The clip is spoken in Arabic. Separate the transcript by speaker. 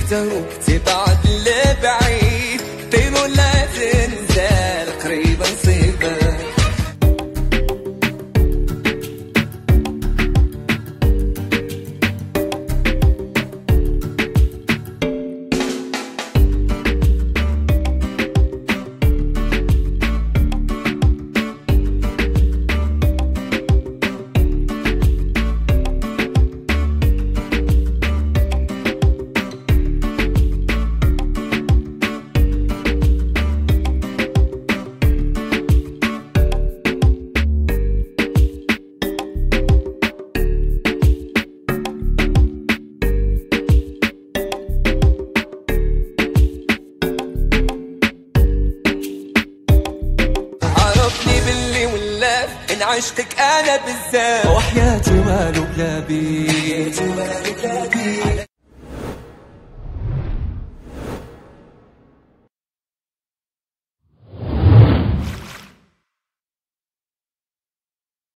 Speaker 1: تروك بعد اللي بعيد، طير ولا تنزل قريبا نصيبك. إن عشقك أنا بالذات، وحياتي مالو بلا بيك،